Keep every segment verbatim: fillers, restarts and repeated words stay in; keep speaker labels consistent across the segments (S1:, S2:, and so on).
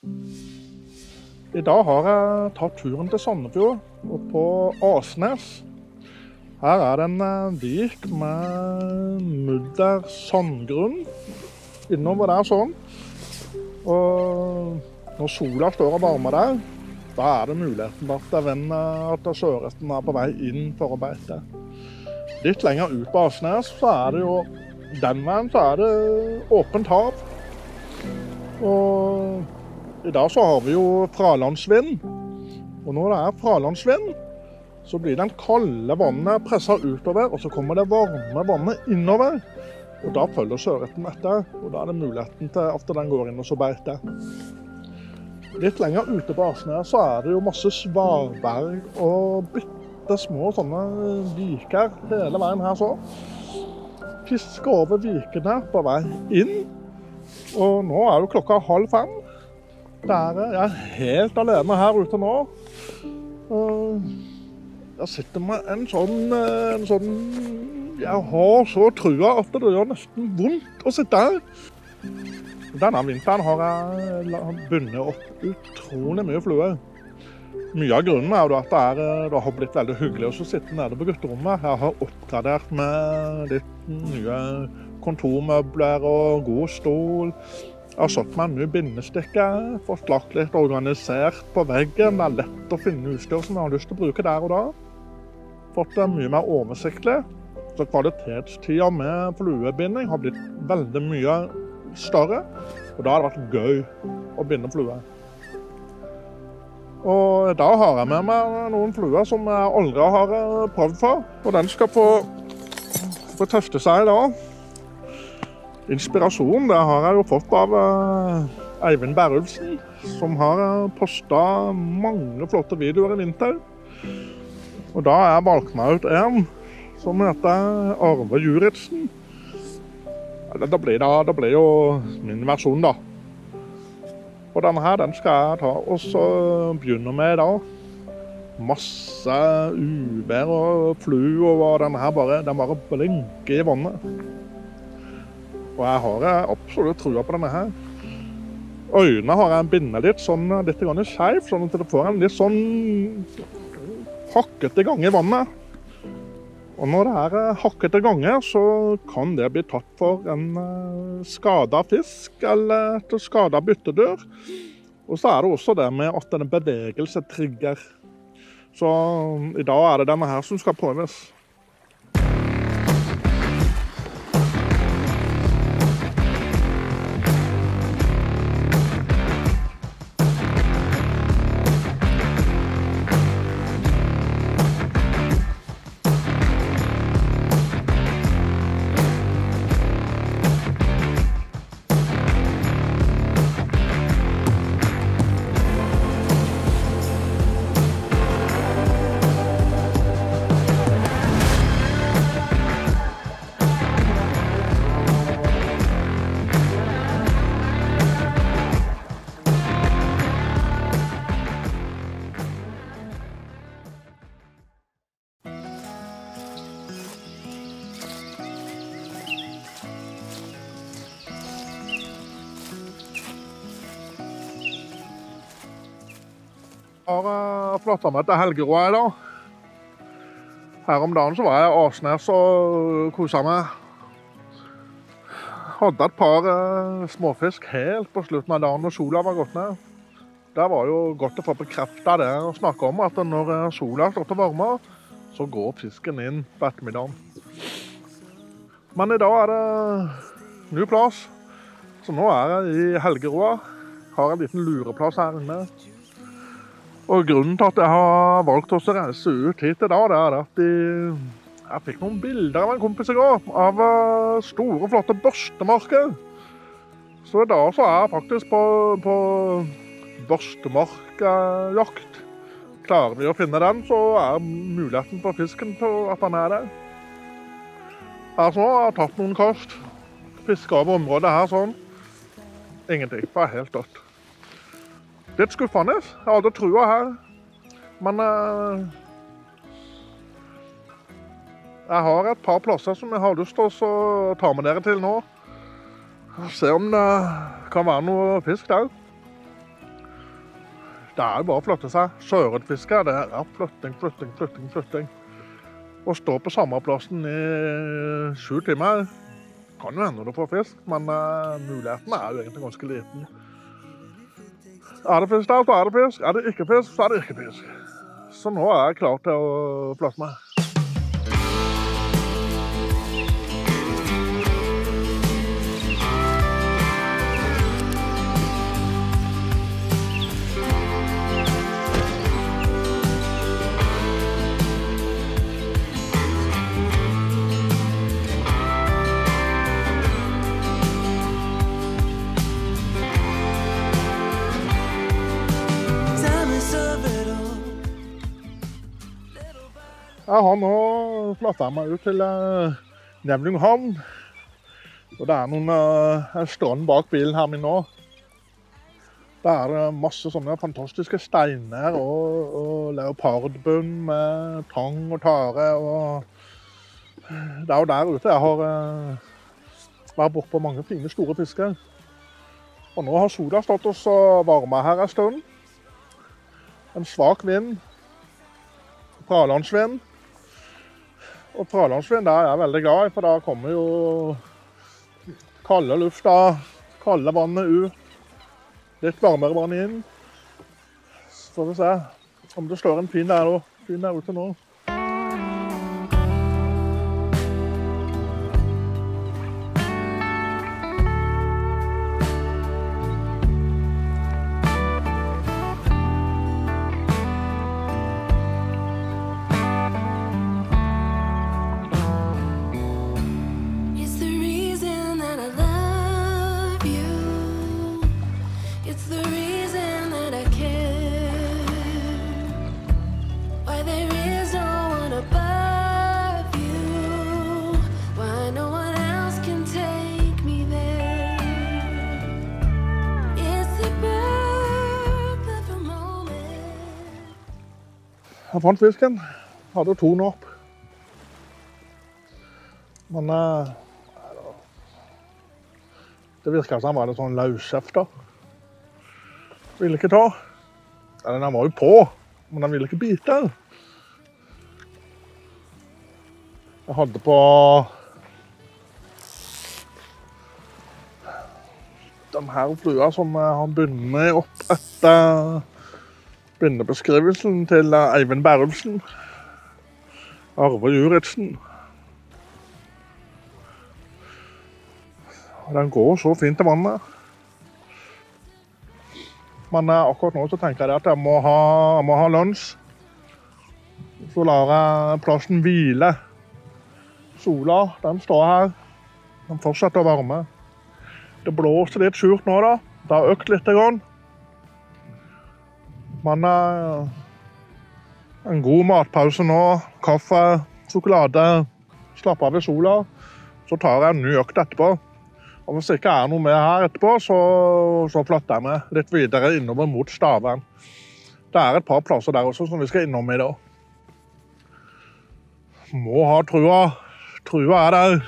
S1: I dag har jeg tatt turen til Sandefjord og på Asnes. Her er det en vik med mudder sandgrunn innover der sånn. Og når sola står og varmer der, da er det muligheten at, at sjøresten er på vei inn for å beite. Litt lenger ut på Asnes så er det jo, den veien så er det åpent hav. Og i dag så har vi jo fralandsvind. Og når det er fralandsvind, så blir den kalde vannet presset utover, og så kommer det varme vannet innover. Og da følger sjøretten etter, og da er det muligheten til at den går inn og så beiter. Litt lenger ute på Asnes så er det jo masse svalberg og bitte små sånne viker hele veien her så. Fisker over vikene på vei inn, og nå er jo klokka halv fem. Der er jeg helt alene her ute nå. Jeg sitter med en sånn, en sånn, jeg har så trua at det gjør nesten vondt å sitte her. Denne vinteren har jeg bundet opp utrolig mye fluer. Mye av grunnen er jo at det, er, det har blitt veldig hyggelig å sitte nede på gutterommet. Jeg har oppgradert med litt nye kontormøbler og god stol. Jeg har satt meg en ny bindestikke, fått lagt litt organisert på veggen. Det er lett å finne utstyr som jeg har lyst til å bruke der og da. Fått det mye mer oversiktlig. Så kvalitetstida med fluebinding har blitt veldig mye større. Og da har det vært gøy å binde flue. Og da har jeg med meg noen fluer som jeg aldri har prøvd for. Og den skal få, få teste seg i dag. Inspirasjon det har jeg jo fått av Eivind Berulfsen, som har postet mange flotte videoer i vinter. Og da har jeg valgt meg ut en som heter Arve Juridsen. Det blir, da, det blir jo min versjon da. Og denne her, den skal jeg ta og så begynne med i dag. Masse uvær og flu, og denne her bare, den bare blinker i vannet. Og jeg har absolutt trua på denne her. Øynene har jeg bindet litt sånn, litt skjev, sånn at det får en litt sånn hakket i gang i vannet. Og når det er hakket i gange, så kan det bli tatt for en skadet fisk eller et skadet byttedyr. Og så er det også det med at en bevegelse trigger. Så i dag er det denne her som skal prøves. Jeg har flyttet meg til Helgeroa i dag. Her om dagen så var jeg i Asnes og koset meg. Hadde et par småfisk helt på slutten av dagen når sola var gått ned. Det var jo godt å få bekreftet det og snakke om at når sola står til varme, så går fisken inn på ettermiddagen. Men i dag er det ny plass. Så nå er jeg i Helgeroa. Har en liten lureplass her inne. Og grunnen til at jeg har valgt å reise ut hit i dag, det er at de, jeg fikk noen bilder av en kompis i går, av store, flotte børstemarker. Så i dag så er jeg faktisk på, på børstemarkjakt. Klarer vi å finne den, så er muligheten for fisken på at den er der. Her så har jeg tatt noen kast, fisket over området her sånn. Ingenting, det er helt dødt. Litt skuffende, jeg hadde trua her, men eh, jeg har et par plasser som jeg har lyst til å ta med dere til nå. Se om det kan være noe fisk der. det er jo bare å flytte seg. Sørenfiske, det er flytting, flytting, flytting, flytting. Å stå på samme plassen i sju timer kan jo hende du får fisk, men uh, muligheten er jo egentlig ganske liten. Er det fisk der, så er det fisk. Er det ikke fisk, så er det ikke fisk. Så nå er jeg klar til å flytte meg. Jeg har nå flyttet meg ut til uh, Nevlunghavn. Og det er noen uh, strand bak bilen her min nå. Det er uh, masse sånne fantastiske steiner og, og leopardbunn med tang og tare. Og det er jo der ute jeg har uh, vært bort på mange fine store fisker. Og nå har sola stått oss og varmet her en stund. En svak vind. Fralandsvind. Og fralandsvind er jeg veldig glad i, for da kommer jo kalde lufta, kalde vannet ut, litt varmere vann inn. Så får vi se om det står en fin der, fin der ute nå. Jeg fant fisken, hadde to nå opp. Men uh, det virket som han var litt sånn løsefter. Ville ikke ta. Eller den var jo på, men den ville ikke bite. Jeg hadde på den her flua som har bundet opp etter bindebeskrivelsen til Eivind Bærumsen, Arve Juridsen. Den går så fint i vannet. Men akkurat nå så tenker jeg at jeg må ha, jeg må ha lunsj. Så lar jeg plassen hvile. Sola, den står her. Den fortsetter å varme. Det blåser litt surt nå da. Det har økt litt grann. Men uh, en god matpause nå, kaffe, sjokolade, slappe av i sola, så tar jeg en ny økt etterpå. Og hvis det ikke er noe mer her etterpå, så, så flytter jeg meg litt videre innover mot Stavern. Det er et par plasser der også som vi skal innom i dag. Må ha trua. Trua er der.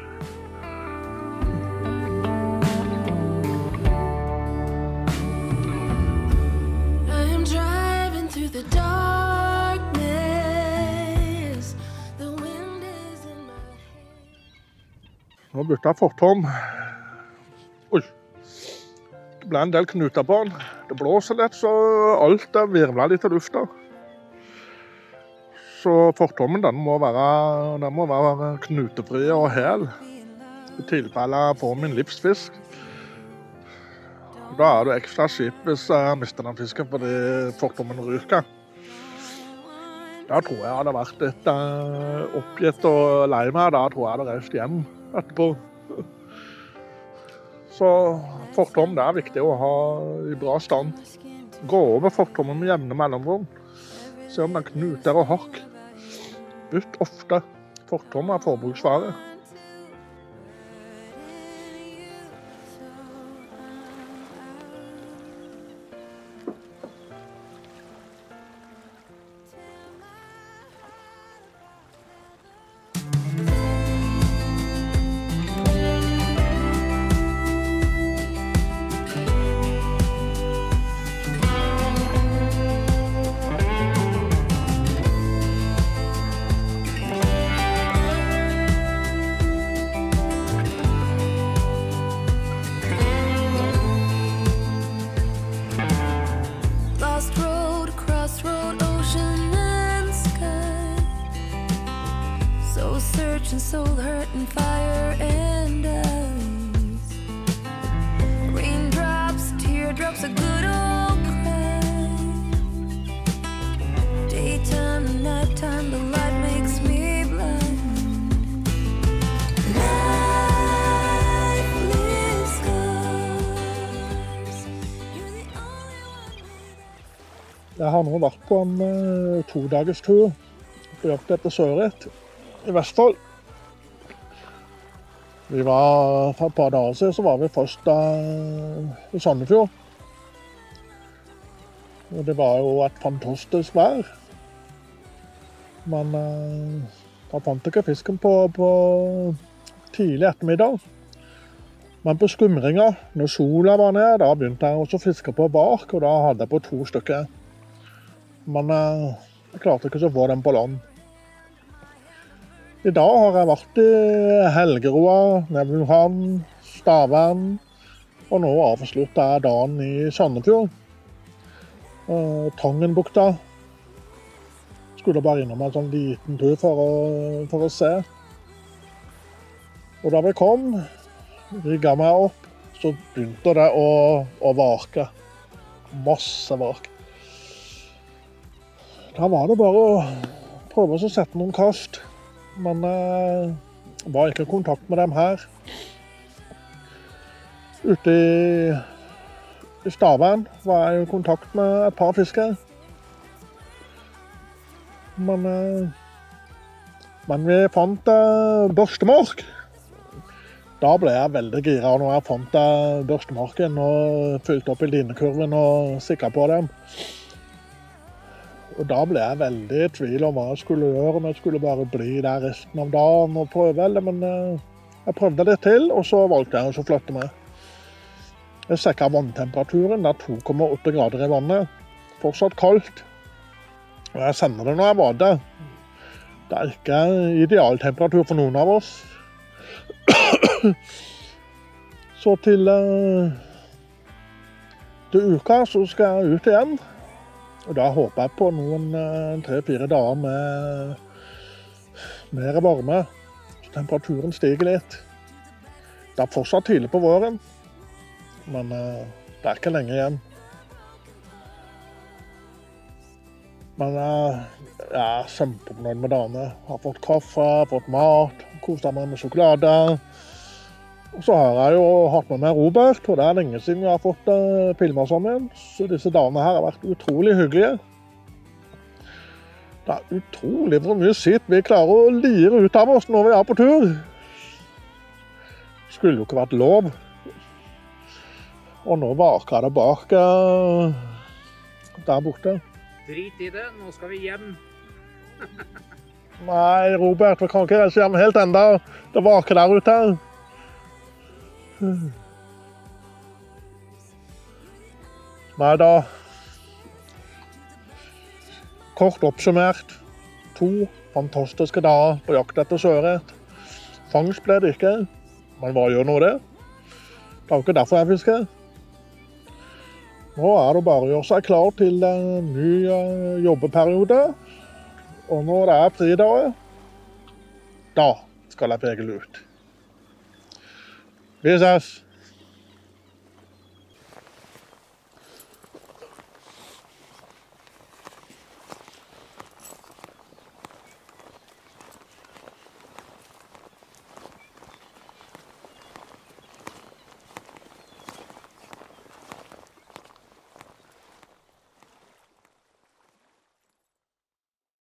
S1: Nå bytte jeg fortom. Oi. Det ble en del knuter på den. Det blåser litt, så alt er virvlet litt i lufta. Så fortommen den må være, den må være knutefri og hel. I tilfelle jeg får min livsfisk. Da er det ekstra kjipt hvis jeg mister den fisken fordi fortommen ryker. Da tror jeg jeg hadde vært litt uh, oppgitt og lei meg. Da tror jeg jeg hadde reist hjem etterpå. Så fortom, det er viktig å ha i bra stand. Gå over fortommen med jevne mellomrom. Se om den knuter og hakk. Bytt ofte. Fortom er forbruksvare. Jeg har nå vært på en uh, to-dagers tur på jakt etter sjøørret i Vestfold. Vi var, for et par dager siden så var vi først uh, i Sandefjord. Og det var jo et fantastisk vær. Men uh, da fant jeg ikke fisken på, på tidlig ettermiddag. Men på skumringa, når sola var ned, da begynte jeg også å fiske på bark, og da hadde jeg på to stykker. Men uh, jeg klarte ikke så å få dem på land. I dag har jeg vært i Helgeroa, Nevlhavn, Stavern, og nå avsluttet jeg dagen i Sandefjord. Uh, Tangenbukta. Skulle bare innom en sånn liten tur for å, for å se. Og da vi kom, rigget meg opp, så begynte det å, å vake. Masse vak. Da var det bare å prøve å sette noen kast. Men jeg eh, var ikke i kontakt med dem her. Ute i, i Stavern var jeg i kontakt med et par fiskere. Men, eh, men vi fant eh, børstemark. Da ble jeg veldig gira når jeg fant eh, børstemarken og fylte opp i linekurven og sikret på dem. Og da ble jeg veldig i tvil om hva jeg skulle gjøre, om jeg skulle bare bli der resten av dagen og prøve, men eh, jeg prøvde litt til, og så valgte jeg å flytte meg. Jeg sjekket vanntemperaturen, det er to komma åtte grader i vannet, fortsatt kaldt. Og jeg sender det når jeg bader. Det er ikke idealtemperatur for noen av oss. Så til, uh, til uka så skal jeg ut igjen. Og da håper jeg på noen uh, tre-fire dager med mer varme. Så temperaturen stiger litt. Det er fortsatt tidlig på våren, men uh, det er ikke lenge igjen. Men uh, jeg er kjempefornøyd med dagene. Jeg har fått kaffe, jeg har fått mat, koset meg med sjokolade. Og så har jeg jo hatt med meg Robert, og det er lenge siden vi har fått uh, filmet sammen. Så disse dagene her har vært utrolig hyggelige. Det er utrolig hvor mye sitt vi klarer å lire ut av oss når vi er på tur. Det skulle jo ikke vært lov. Og nå vaker det bak uh, der borte.
S2: Drit i det, nå skal vi hjem.
S1: Nei, Robert, vi kan ikke reise hjem helt enda. Det vaker der ute. Nei da. Kort oppsummert. To fantastiske dager på jakt etter sjøørret. Fangst ble det ikke, men hva gjør nå det? Det er jo ikke derfor jeg fisker. Nå er det bare å gjøre seg klar til en ny jobbeperiode. Og når det er fridager, da skal jeg pegle ut. Vi ses!